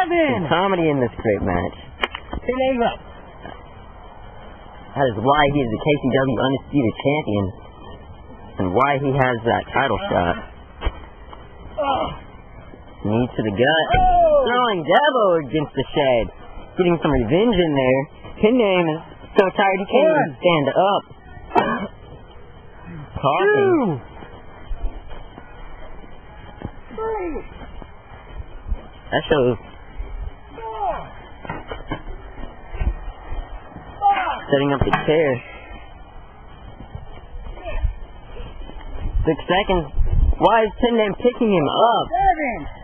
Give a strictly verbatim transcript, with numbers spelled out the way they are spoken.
Seven. some comedy in this great match. Ten days up. That is why he is the K C W Undisputed Champion, and why he has that title shot. Oh. Knee to the gut. Oh. Throwing Devooo against the shed. Getting some revenge in there. Pin name is so tired he can't even stand up. Coughing. Three. That shows. Four. Five. Setting up the chair. Six. Six seconds. Why is Pin name picking him up? Seven.